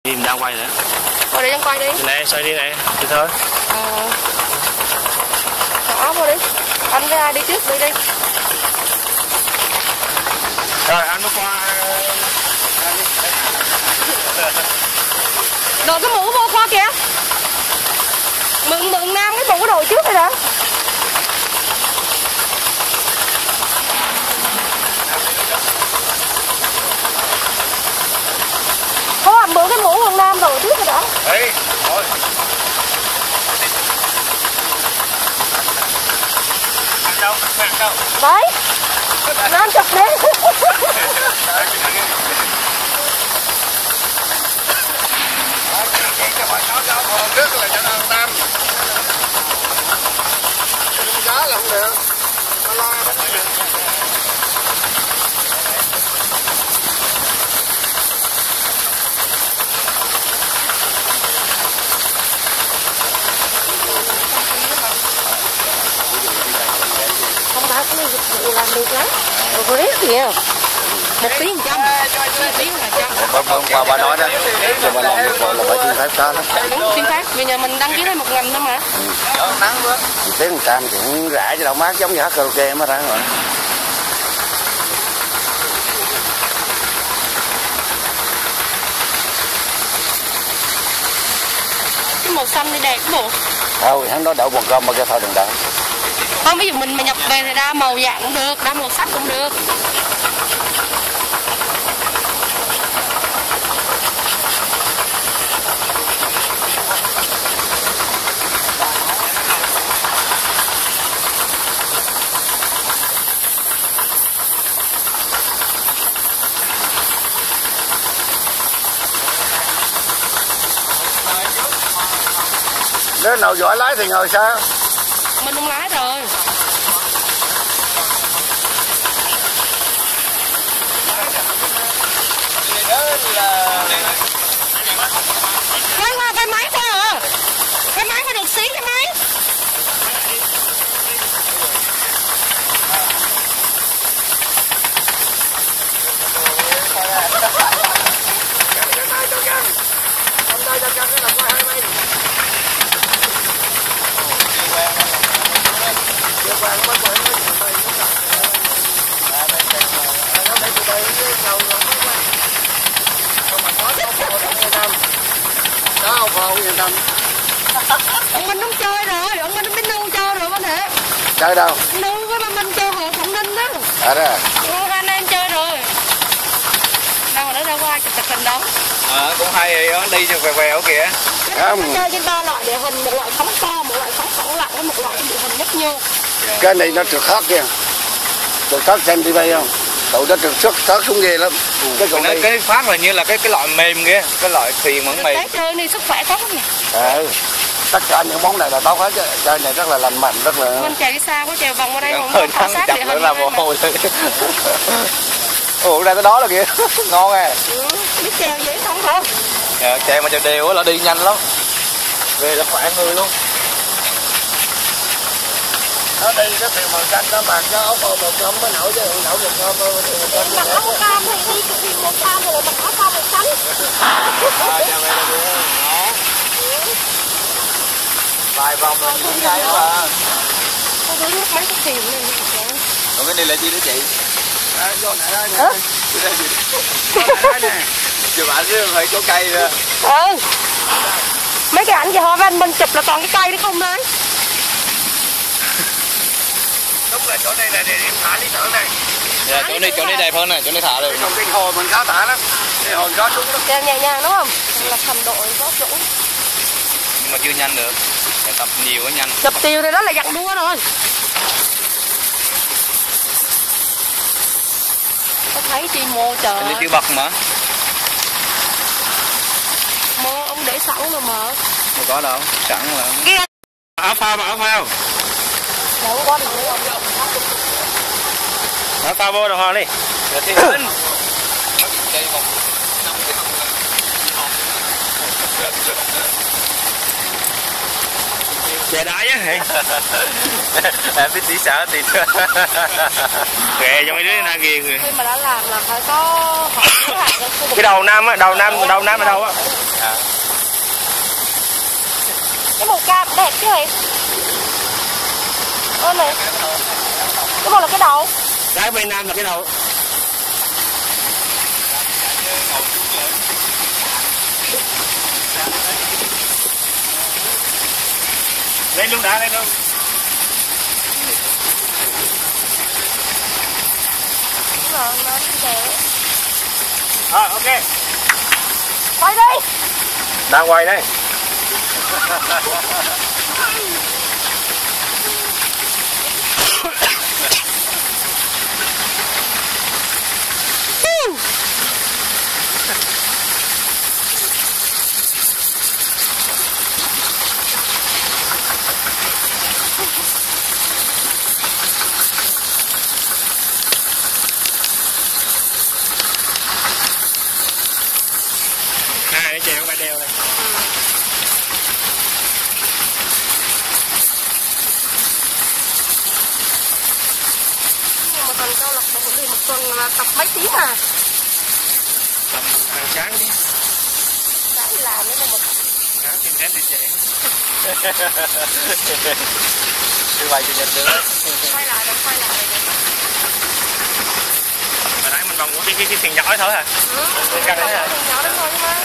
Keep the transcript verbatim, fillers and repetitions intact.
Mình đang quay nữa. Rồi để em quay đi. Này, xoay đi này, đi thôi. Ờ. Mặc áo vô đi. Anh với ai đi trước đi đi. Rồi anh mới qua. Đội cái mũ vô qua kìa. Mượn mượn Nam cái bộ đồ trước rồi đó. Có anh mượn cái mũ mượn Nam đồ trước rồi đó. Đấy, thôi. Ăn đâu, ăn đâu. Đấy. Nam chụp đi. Cho bọn nó cho hồ trước là cho nó Nam. Giá là không được. Nó lo đó. Không phải cái này dịch vụ làm được lắm. Rồi riết kìa. Một tiếng một trăm, một tiếng là trăm. Hôm qua bà nói đó, cho bà làm được rồi là phải xin phép có đó. Đúng, xin phép. Bây giờ mình đăng ký đây một nghìn thôi mà. Ừ. Nắng quá. Một tiếng một trăm cũng rẻ chứ đâu mát, giống như hát karaoke mới ra rồi. Cái màu xanh đi đẹp bộ. Thôi, hắn đó đậu quần cơm mà cái thôi đừng đậu. Không, ví dụ mình mà nhập về thì đa màu dạng cũng được, đa màu sắc cũng được. Nếu nào giỏi lái thì ngồi sao? Mình không lái rồi. Quay qua cái máy thôi à. Cái máy phải được xí cái máy. Đó, không yên tâm. Ông Minh không chơi rồi, ông Minh biết nu chơi rồi bác thể. Chơi đâu? Nu với ba Minh chơi hồ Quảng Ninh đó. À đó. Ừ, anh em chơi rồi. Đâu mà nó đâu có ai chụp hình đâu. Ờ, cũng hay rồi, đi cho vèo vèo kìa. Không. Chơi trên ba loại địa hình, một loại phóng to, một loại phóng phẳng lặng, với một loại địa hình nhấp nhô. Cái này nó trượt khác kìa. Trượt khác xem ti vi không? Tụi nó trượt xuất thoát xuống ghê lắm. Cái còn cái, cái phát là như là cái cái loại mềm kia, cái loại thuyền mẫn mềm. Cái chơi này sức khỏe tốt lắm nè. Ừ. Tất cả những món này là tốt hết chứ. Chơi này rất là lành mạnh, rất là. Mình chạy xa quá chạy vòng qua đây không Hơi khảo nắng sát chặt địa nữa hình. là mồ hôi. Ủa ra tới đó là kìa. Ngon à. Ừ, biết treo dễ không thôi. Dạ, chạy mà chạy đều á là đi nhanh lắm. Về là khỏe người luôn. Nó đi nó thuyền màu xanh nó mặc nó áo phao màu cơm mới nổi chứ nổi một cơm thôi thì một cơm. Mặc áo cam thì đi thuyền màu cam rồi mặc áo phao màu xanh. À, nhà mẹ là đúng đó. Vài vòng là cũng ngay mà. Không thấy nước mấy cái thuyền này. Còn cái này là gì đó chị? À, vô này đây nè. Hả? Vô này đây nè. Chụp ảnh chứ phải có cây nữa. Ừ. Mấy cái ảnh gì họ anh mình chụp là toàn cái cây đấy không đấy. Đúng là chỗ này là địa điểm thả lý tưởng này. Dạ, chỗ này chỗ này đẹp hơn này, chỗ này thả được. Còn cái hồ mình khó thả lắm. Cái hồ gió trúng lắm. Treo nhẹ nhàng đúng không? Là cầm đội gió trũng. Nhưng mà chưa nhanh được. Phải tập nhiều mới nhanh. Chụp tiêu thì đó là dặn đua rồi. Có thấy chi mô trời. Cái này chưa bật mà. Mô ông để sẵn rồi mà. Không có đâu, sẵn là. Kia. Áo phao mà áo phao. Đâu có đi nữa không? Áo phao vô đồng hồ đi. Rồi thì lên. Về đá chứ hả? Em biết tí sợ tí ghê cho mấy đứa na ghiền rồi. Khi mà đã làm là phải có hỏi cái đầu năm á, đầu năm đầu năm ở đâu á? Cái màu cam đẹp chứ em. Ơ này. Cái màu là cái đầu. Cái bên nam là cái đầu. Lên luôn đã, lên luôn. Nó nó đẹp. Rồi, ok. Quay đi. Đang quay đây. Hai nó treo ba đeo này. Nhưng mà cần câu lạc bộ đi một tuần là tập mấy tiếng à? Tầm hàng sáng đi. Sáng làm nữa mà. Sáng thì kém thì trễ. Thứ bảy chủ nhật được đấy. Quay lại rồi, quay lại rồi. Mà nãy mình còn có cái cái cái thuyền nhỏ thôi hả? Ừ, cái nhỏ đó thôi mà.